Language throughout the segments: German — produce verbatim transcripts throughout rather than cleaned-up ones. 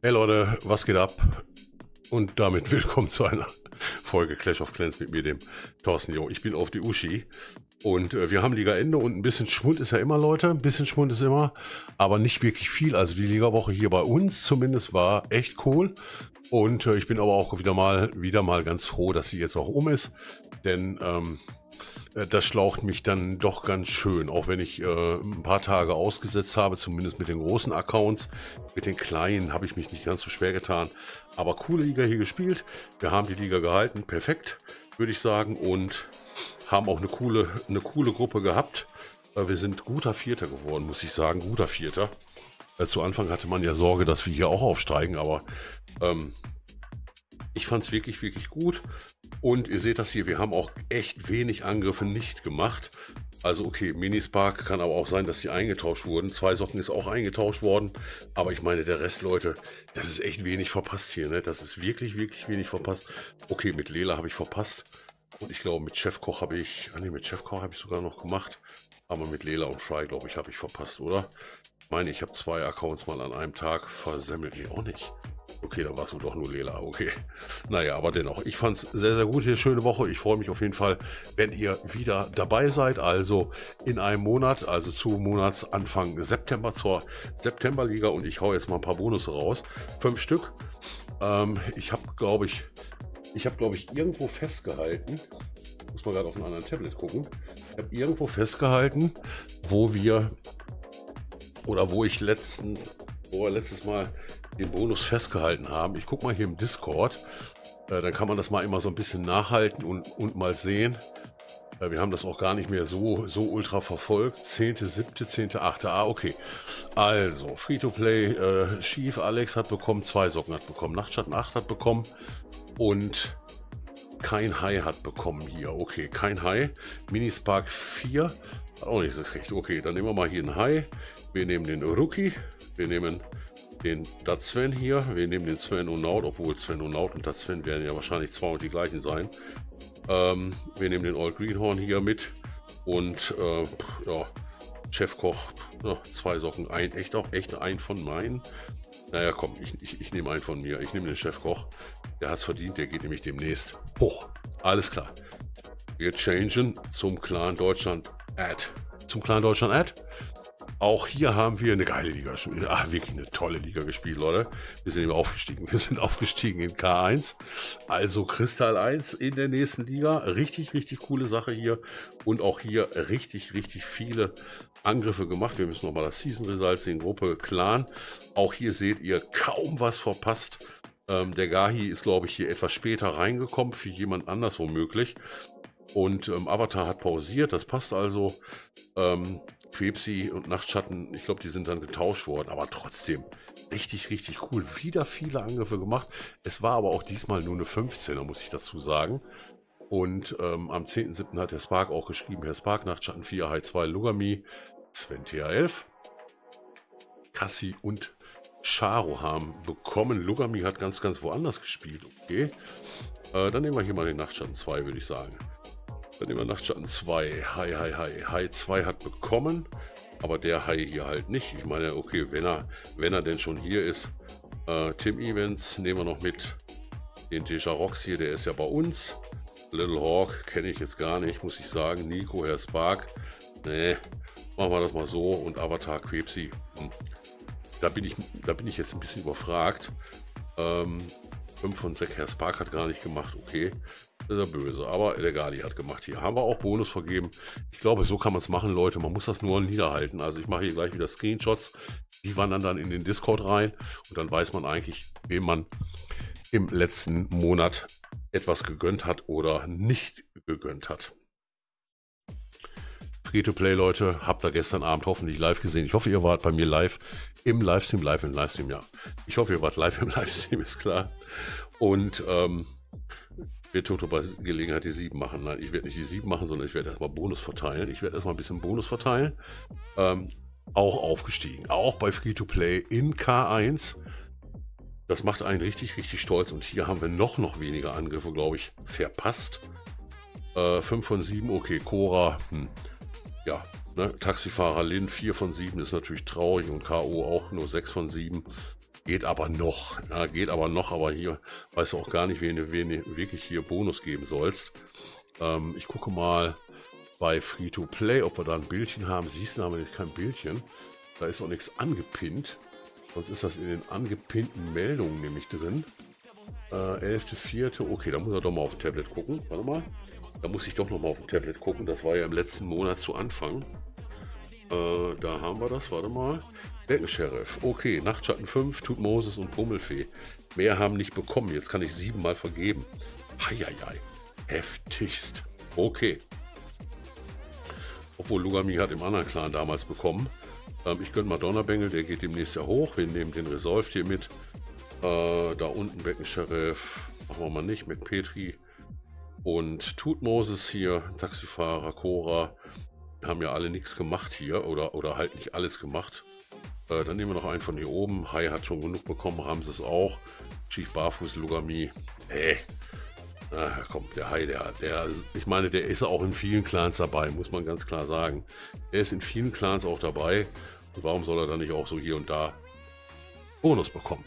Hey Leute, was geht ab? Und damit willkommen zu einer Folge Clash of Clans mit mir, dem Thorsten. Jo, ich bin auf die Uschi und äh, wir haben Ligaende und ein bisschen Schwund ist ja immer, Leute. Ein bisschen Schwund ist immer, aber nicht wirklich viel. Also die Ligawoche hier bei uns zumindest war echt cool. Und äh, ich bin aber auch wieder mal, wieder mal ganz froh, dass sie jetzt auch um ist. Denn ähm, das schlaucht mich dann doch ganz schön, auch wenn ich äh, ein paar Tage ausgesetzt habe, zumindest mit den großen Accounts. Mit den kleinen habe ich mich nicht ganz so schwer getan. Aber coole Liga hier gespielt. Wir haben die Liga gehalten, perfekt, würde ich sagen. Und haben auch eine coole, eine coole Gruppe gehabt. Äh, wir sind guter Vierter geworden, muss ich sagen, guter Vierter. Äh, zu Anfang hatte man ja Sorge, dass wir hier auch aufsteigen, aber ähm, ich fand es wirklich, wirklich gut. Und ihr seht das hier, wir haben auch echt wenig Angriffe nicht gemacht. Also okay, Minispark kann aber auch sein, dass die eingetauscht wurden. Zwei Socken ist auch eingetauscht worden. Aber ich meine, der Rest, Leute, das ist echt wenig verpasst hier. Ne? Das ist wirklich, wirklich wenig verpasst. Okay, mit Lela habe ich verpasst. Und ich glaube, mit Chefkoch habe ich... Ah ne, mit Chefkoch habe ich sogar noch gemacht. Aber mit Lela und Fry, glaube ich, habe ich verpasst, oder? Ich meine, ich habe zwei Accounts mal an einem Tag versemmelt. Nee, auch nicht. Okay, dann war es wohl doch nur Lela, okay. Naja, aber dennoch, ich fand es sehr, sehr gut hier, schöne Woche. Ich freue mich auf jeden Fall, wenn ihr wieder dabei seid, also in einem Monat, also zu Monatsanfang September zur Septemberliga und ich hau jetzt mal ein paar Bonus raus. Fünf Stück. Ähm, ich habe, glaube ich, ich habe, glaube ich, irgendwo festgehalten, muss man gerade auf einem anderen Tablet gucken, ich habe irgendwo festgehalten, wo wir, oder wo ich letzten, wo wir letztes Mal den Bonus festgehalten haben. Ich gucke mal hier im Discord, äh, dann kann man das mal immer so ein bisschen nachhalten und, und mal sehen. Äh, wir haben das auch gar nicht mehr so, so ultra verfolgt. zehnte, siebte, zehnte, achte Ah, okay. Also, Free-to-Play, äh, Schief, Alex hat bekommen, zwei Socken hat bekommen, Nachtschatten acht hat bekommen und kein Hai hat bekommen hier. Okay, kein Hai. Minispark vier hat auch nicht so gekriegt. Okay, dann nehmen wir mal hier einen Hai. Wir nehmen den Rookie. Wir nehmen den Dazwen hier, wir nehmen den Sven und Naut, obwohl Sven und Naut und Dazwen werden ja wahrscheinlich zwei und die gleichen sein. Ähm, wir nehmen den Old Greenhorn hier mit und äh, ja, Chefkoch, ja, zwei Socken, ein, echt auch, echt ein von meinen. Naja, komm, ich, ich, ich nehme einen von mir, ich nehme den Chefkoch, der hat es verdient, der geht nämlich demnächst hoch. Alles klar. Wir changen zum Clan Deutschland Ad. Zum Clan Deutschland Ad. Auch hier haben wir eine geile Liga gespielt. Ah, wirklich eine tolle Liga gespielt, Leute. Wir sind eben aufgestiegen. Wir sind aufgestiegen in K eins. Also Kristall eins in der nächsten Liga. Richtig, richtig coole Sache hier. Und auch hier richtig, richtig viele Angriffe gemacht. Wir müssen nochmal das Season Result sehen. Gruppe Clan. Auch hier seht ihr kaum was verpasst. Ähm, der Gahi ist, glaube ich, hier etwas später reingekommen. Für jemand anders womöglich. Und ähm, Avatar hat pausiert. Das passt also. Ähm, Quepsi und Nachtschatten, ich glaube, die sind dann getauscht worden, aber trotzdem richtig, richtig cool. Wieder viele Angriffe gemacht. Es war aber auch diesmal nur eine fünfzehner, muss ich dazu sagen. Und ähm, am zehnten siebten hat der Spark auch geschrieben, Herr Spark, Nachtschatten vier, Hai zwei, Lugami, Sven T H elf, Kassi und Charo haben bekommen. Lugami hat ganz, ganz woanders gespielt. Okay, äh, dann nehmen wir hier mal den Nachtschatten zwei, würde ich sagen. Dann nehmen wir Nachtschatten zwei. Hai, Hai, Hai. Hai zwei hat bekommen, aber der Hai hier halt nicht. Ich meine, okay, wenn er, wenn er denn schon hier ist. Äh, Tim Events nehmen wir noch mit. Den Deja Rox hier, der ist ja bei uns. Little Hawk kenne ich jetzt gar nicht, muss ich sagen. Nico, Herr Spark. Nee, machen wir das mal so. Und Avatar Quepsi. Hm. Da bin ich, da bin ich jetzt ein bisschen überfragt. Ähm, fünf von sechs Herr Spark hat gar nicht gemacht, okay. Das ist ja böse, aber der Gali hat gemacht. Hier haben wir auch Bonus vergeben. Ich glaube, so kann man es machen, Leute. Man muss das nur niederhalten. Also ich mache hier gleich wieder Screenshots. Die wandern dann in den Discord rein. Und dann weiß man eigentlich, wem man im letzten Monat etwas gegönnt hat oder nicht gegönnt hat. Free-to-Play, Leute, habt ihr gestern Abend hoffentlich live gesehen. Ich hoffe, ihr wart bei mir live im Livestream. Live im Livestream, ja. Ich hoffe, ihr wart live im Livestream, ist klar. Und, ähm... wird Toto bei Gelegenheit die sieben machen. Nein, ich werde nicht die sieben machen, sondern ich werde erstmal Bonus verteilen. Ich werde erstmal ein bisschen Bonus verteilen. Ähm, auch aufgestiegen. Auch bei Free-to-Play in K eins. Das macht einen richtig, richtig stolz. Und hier haben wir noch, noch weniger Angriffe, glaube ich, verpasst. Äh, fünf von sieben, okay. Cora, hm. Ja, Ne? Taxifahrer Lin vier von sieben ist natürlich traurig und K O auch nur sechs von sieben. Geht aber noch, ja, geht aber noch, aber hier weißt du auch gar nicht, wen du wirklich hier Bonus geben sollst. Ähm, ich gucke mal bei Free-to-Play, ob wir da ein Bildchen haben. Siehst du, haben wir nicht kein Bildchen. Da ist auch nichts angepinnt. Sonst ist das in den angepinnten Meldungen nämlich drin. Äh, elfter vierter Okay, da muss er doch mal auf dem Tablet gucken. Warte mal. Da muss ich doch noch mal auf dem Tablet gucken. Das war ja im letzten Monat zu Anfang. Äh, da haben wir das. Warte mal. Beckensheriff. Okay, Nachtschatten fünf, Tutmoses und Pummelfee. Mehr haben nicht bekommen. Jetzt kann ich siebenmal vergeben. Heieiei. Heftigst. Okay. Obwohl Lugami hat im anderen Clan damals bekommen. Ähm, ich gönne mal Donnerbengel, der geht demnächst ja hoch. Wir nehmen den Resolved hier mit. Äh, da unten Beckensheriff. Machen wir mal nicht. Mit Petri. Und Tutmoses hier. Taxifahrer, Cora. Wir haben ja alle nichts gemacht hier. Oder, oder halt nicht alles gemacht. Äh, dann nehmen wir noch einen von hier oben. Hai hat schon genug bekommen. Ramses auch. Chief Barfuß, Lugami. Äh. Ach komm, der Hai, der, der, ich meine, der ist auch in vielen Clans dabei, muss man ganz klar sagen. Er ist in vielen Clans auch dabei. Und warum soll er dann nicht auch so hier und da Bonus bekommen?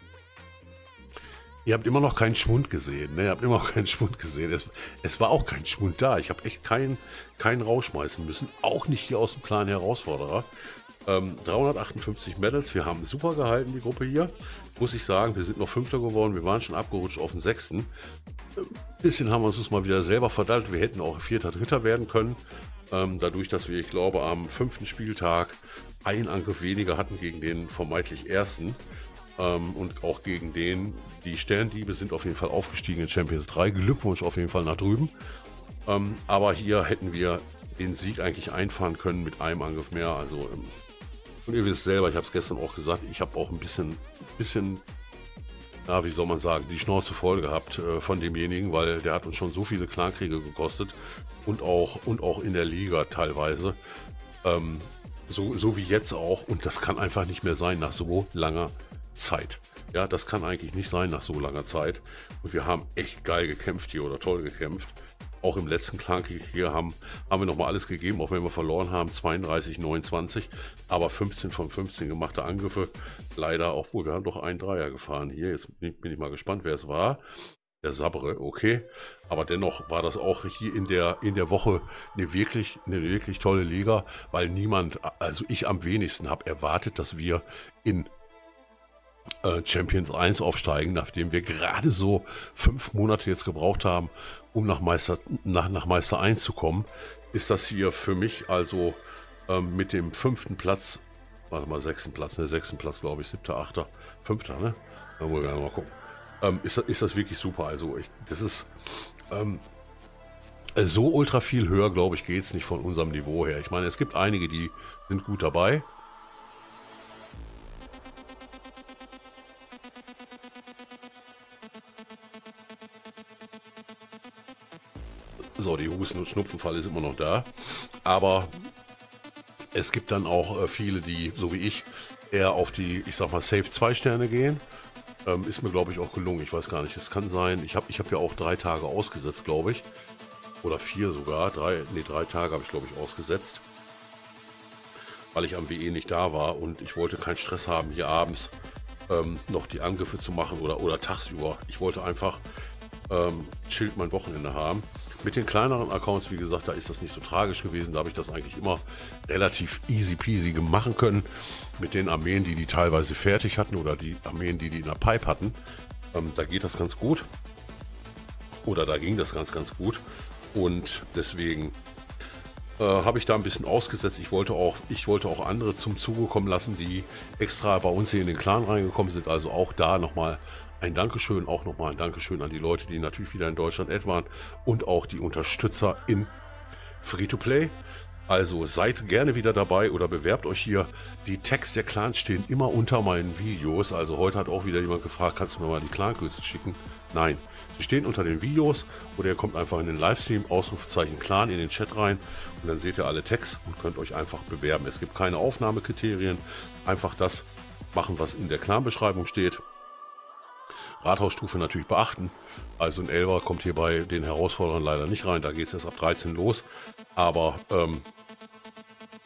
Ihr habt immer noch keinen Schwund gesehen, ne? Ihr habt immer noch keinen Schwund gesehen. Es, es war auch kein Schwund da. Ich habe echt keinen, keinen rausschmeißen müssen. Auch nicht hier aus dem Clan Herausforderer. Ähm, dreihundertachtundfünfzig Medals. Wir haben super gehalten, die Gruppe hier. Muss ich sagen, wir sind noch Fünfter geworden. Wir waren schon abgerutscht auf den Sechsten. Ein bisschen haben wir uns das mal wieder selber verdallt. Wir hätten auch Vierter, Dritter werden können. Ähm, dadurch, dass wir, ich glaube, am fünften Spieltag einen Angriff weniger hatten gegen den vermeintlich Ersten. Ähm, und auch gegen den, die Sterndiebe sind auf jeden Fall aufgestiegen in Champions drei. Glückwunsch auf jeden Fall nach drüben. Ähm, aber hier hätten wir den Sieg eigentlich einfahren können mit einem Angriff mehr. Also, ähm, und ihr wisst selber, ich habe es gestern auch gesagt, ich habe auch ein bisschen, bisschen, ja, wie soll man sagen, die Schnauze voll gehabt äh, von demjenigen, weil der hat uns schon so viele Clankriege gekostet und auch, und auch in der Liga teilweise. Ähm, so, so wie jetzt auch. Und das kann einfach nicht mehr sein nach so langer Zeit. Ja, das kann eigentlich nicht sein nach so langer Zeit. Und wir haben echt geil gekämpft hier oder toll gekämpft. Auch im letzten Clankrieg hier haben, haben wir nochmal alles gegeben, auch wenn wir verloren haben, zweiunddreißig neunundzwanzig, aber fünfzehn von fünfzehn gemachte Angriffe. Leider, obwohl wir haben doch einen Dreier gefahren hier. Jetzt bin ich mal gespannt, wer es war. Der Sabre, okay. Aber dennoch war das auch hier in der, in der Woche eine wirklich, eine wirklich tolle Liga, weil niemand, also ich am wenigsten, habe erwartet, dass wir in Champions eins aufsteigen, nachdem wir gerade so fünf Monate jetzt gebraucht haben, um nach Meister, nach, nach Meister eins zu kommen, ist das hier für mich also ähm, mit dem fünften Platz, warte mal, sechsten Platz, ne, sechsten Platz glaube ich, siebter, achter, fünfter, ne? Da wollen wir mal gucken. Ähm, ist, ist das wirklich super, also ich, das ist ähm, so ultra viel höher, glaube ich, geht es nicht von unserem Niveau her. Ich meine, es gibt einige, die sind gut dabei. So, die Husten- und Schnupfenfalle ist immer noch da. Aber es gibt dann auch äh, viele, die, so wie ich, eher auf die, ich sag mal, Safe zwei Sterne gehen. Ähm, ist mir, glaube ich, auch gelungen. Ich weiß gar nicht, es kann sein. Ich habe ich hab ja auch drei Tage ausgesetzt, glaube ich. Oder vier sogar. Drei, nee, drei Tage habe ich, glaube ich, ausgesetzt. Weil ich am W E nicht da war und ich wollte keinen Stress haben, hier abends ähm, noch die Angriffe zu machen oder, oder tagsüber. Ich wollte einfach ähm, chillt mein Wochenende haben. Mit den kleineren Accounts, wie gesagt, da ist das nicht so tragisch gewesen. Da habe ich das eigentlich immer relativ easy peasy machen können. Mit den Armeen, die die teilweise fertig hatten oder die Armeen, die die in der Pipe hatten. Ähm, da geht das ganz gut. Oder da ging das ganz, ganz gut. Und deswegen äh, habe ich da ein bisschen ausgesetzt. Ich wollte auch, ich wollte auch andere zum Zuge kommen lassen, die extra bei uns hier in den Clan reingekommen sind. Also auch da nochmal ein Dankeschön, auch nochmal ein Dankeschön an die Leute, die natürlich wieder in Deutschland ad waren und auch die Unterstützer in Free-to-Play. Also seid gerne wieder dabei oder bewerbt euch hier. Die Tags der Clans stehen immer unter meinen Videos. Also heute hat auch wieder jemand gefragt, kannst du mir mal die Clan-Kürzel schicken? Nein, sie stehen unter den Videos oder ihr kommt einfach in den Livestream, Ausrufezeichen Clan in den Chat rein und dann seht ihr alle Tags und könnt euch einfach bewerben. Es gibt keine Aufnahmekriterien, einfach das machen, was in der Clan-Beschreibung steht. Rathausstufe natürlich beachten. Also ein Elfer kommt hier bei den Herausforderern leider nicht rein. Da geht es erst ab dreizehn los. Aber ähm,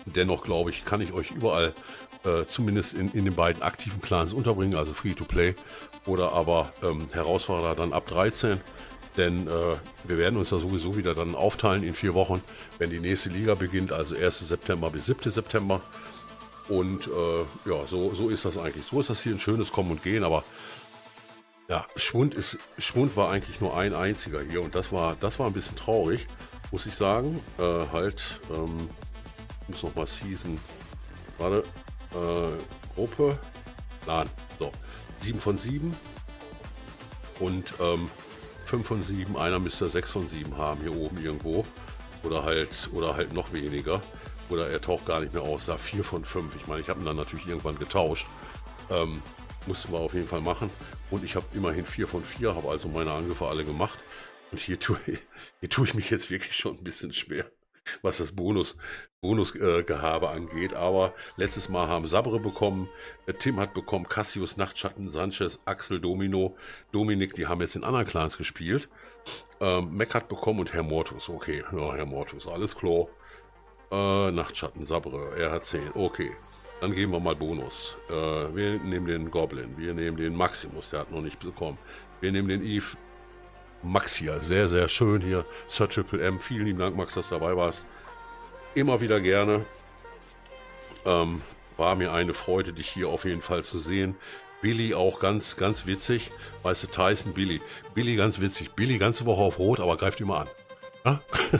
Dennoch glaube ich, kann ich euch überall, äh, zumindest in, in den beiden aktiven Clans unterbringen, also Free-to-Play oder aber ähm, Herausforderer dann ab dreizehn. Denn äh, wir werden uns da sowieso wieder dann aufteilen in vier Wochen, wenn die nächste Liga beginnt, also ersten September bis siebten September. Und äh, ja, so, so ist das eigentlich. So ist das hier ein schönes Kommen und Gehen, aber ja, Schwund, ist, Schwund war eigentlich nur ein einziger hier und das war, das war ein bisschen traurig, muss ich sagen. Äh, halt, ähm, ich muss nochmal Season, warte, äh, Gruppe, Plan, so, sieben von sieben und ähm, fünf von sieben, einer müsste sechs von sieben haben hier oben irgendwo oder halt, oder halt noch weniger oder er taucht gar nicht mehr aus, da vier von fünf, ich meine, ich habe ihn dann natürlich irgendwann getauscht, ähm, mussten wir auf jeden Fall machen und ich habe immerhin vier von vier, habe also meine Angriffe alle gemacht und hier tue, hier tue ich mich jetzt wirklich schon ein bisschen schwer, was das Bonus, Bonusgehabe äh, angeht, aber letztes Mal haben Sabre bekommen, äh, Tim hat bekommen, Cassius, Nachtschatten, Sanchez, Axel, Domino, Dominik, die haben jetzt in anderen Clans gespielt, ähm, Mac hat bekommen und Herr Mortus, okay, ja, Herr Mortus, alles klar, äh, Nachtschatten, Sabre, er hat zehn, okay. Dann geben wir mal Bonus. Äh, wir nehmen den Goblin, wir nehmen den Maximus, der hat noch nicht bekommen. Wir nehmen den Eve Max hier, sehr, sehr schön hier. Sir Triple M, vielen lieben Dank, Max, dass du dabei warst. Immer wieder gerne. Ähm, war mir eine Freude, dich hier auf jeden Fall zu sehen. Billy auch ganz, ganz witzig. Weißt du, Tyson, Billy. Billy ganz witzig. Billy ganze Woche auf Rot, aber greift immer an. Ja?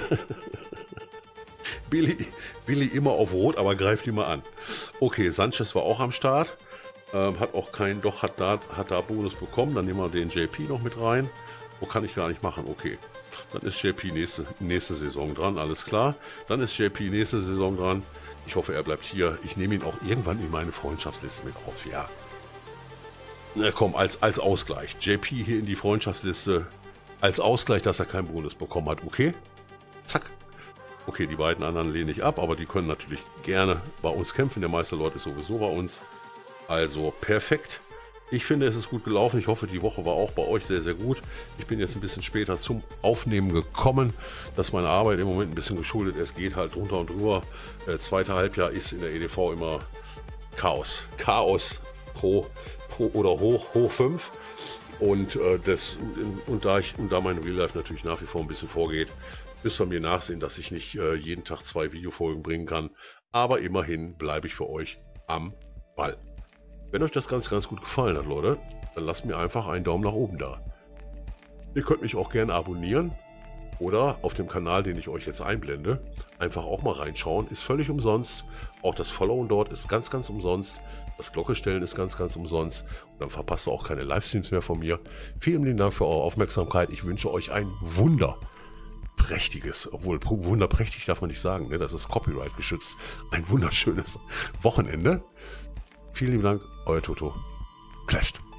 Billy, Billy immer auf Rot, aber greift immer an. Okay, Sanchez war auch am Start. Ähm, hat auch keinen, doch hat da, hat da Bonus bekommen. Dann nehmen wir den J P noch mit rein. Wo kann ich gar nicht machen? Okay. Dann ist J P nächste, nächste Saison dran, alles klar. Dann ist J P nächste Saison dran. Ich hoffe, er bleibt hier. Ich nehme ihn auch irgendwann in meine Freundschaftsliste mit auf, ja. Na komm, als, als Ausgleich. J P hier in die Freundschaftsliste. Als Ausgleich, dass er keinen Bonus bekommen hat. Okay. Zack. Okay, die beiden anderen lehne ich ab, aber die können natürlich gerne bei uns kämpfen. Der meiste Leute ist sowieso bei uns. Also perfekt. Ich finde, es ist gut gelaufen. Ich hoffe, die Woche war auch bei euch sehr, sehr gut. Ich bin jetzt ein bisschen später zum Aufnehmen gekommen. Dass meine Arbeit im Moment ein bisschen geschuldet ist. Es geht halt drunter und drüber. Äh, zweite Halbjahr ist in der E D V immer Chaos. Chaos pro, pro oder hoch, hoch fünf. Und, äh, das, und, da ich, und da mein Real Life natürlich nach wie vor ein bisschen vorgeht, müsst ihr mir nachsehen, dass ich nicht äh, jeden Tag zwei Videofolgen bringen kann. Aber immerhin bleibe ich für euch am Ball. Wenn euch das ganz, ganz gut gefallen hat, Leute, dann lasst mir einfach einen Daumen nach oben da. Ihr könnt mich auch gerne abonnieren oder auf dem Kanal, den ich euch jetzt einblende, einfach auch mal reinschauen. Ist völlig umsonst. Auch das Followen dort ist ganz, ganz umsonst. Das Glocke stellen ist ganz, ganz umsonst. Und dann verpasst ihr auch keine Livestreams mehr von mir. Vielen lieben Dank für eure Aufmerksamkeit. Ich wünsche euch ein Wunder. Prächtiges, obwohl wunderprächtig darf man nicht sagen, ne? Das ist Copyright geschützt. Ein wunderschönes Wochenende. Vielen lieben Dank, euer Toto. Clashed.